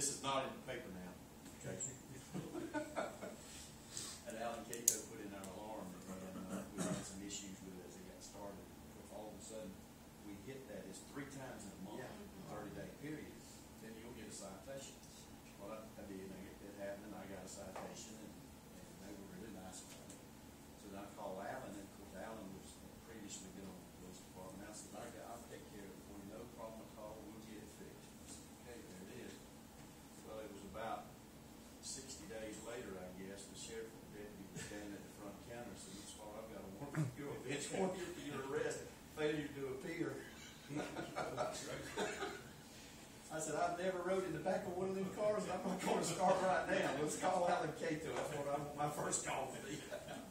this is not in the paper now. Okay. And Alan Cato put in our alarm, and we had some issues with it as it got started. If all of a sudden we hit that, it's 3 times in a month, 30-day period, then you'll get a citation. Well, I did, it happened, and I got a citation, and they were really nice about it. So then I called Alan, and of course Alan was previously been on the police department. I said, I'll take care of it for you, no problem at all, we'll get it fixed. I said, okay, there it is. Well, it was about 60 days later, I guess, the sheriff and the deputy was standing at the front counter and said, Mr. Paul, I've got a warrant for your bench warrant for your arrest, failure to appear. I said, I've never rode in the back of one of them cars, and I'm not going to start right now. Let's call Alan Cato. That's what I want my first call to be.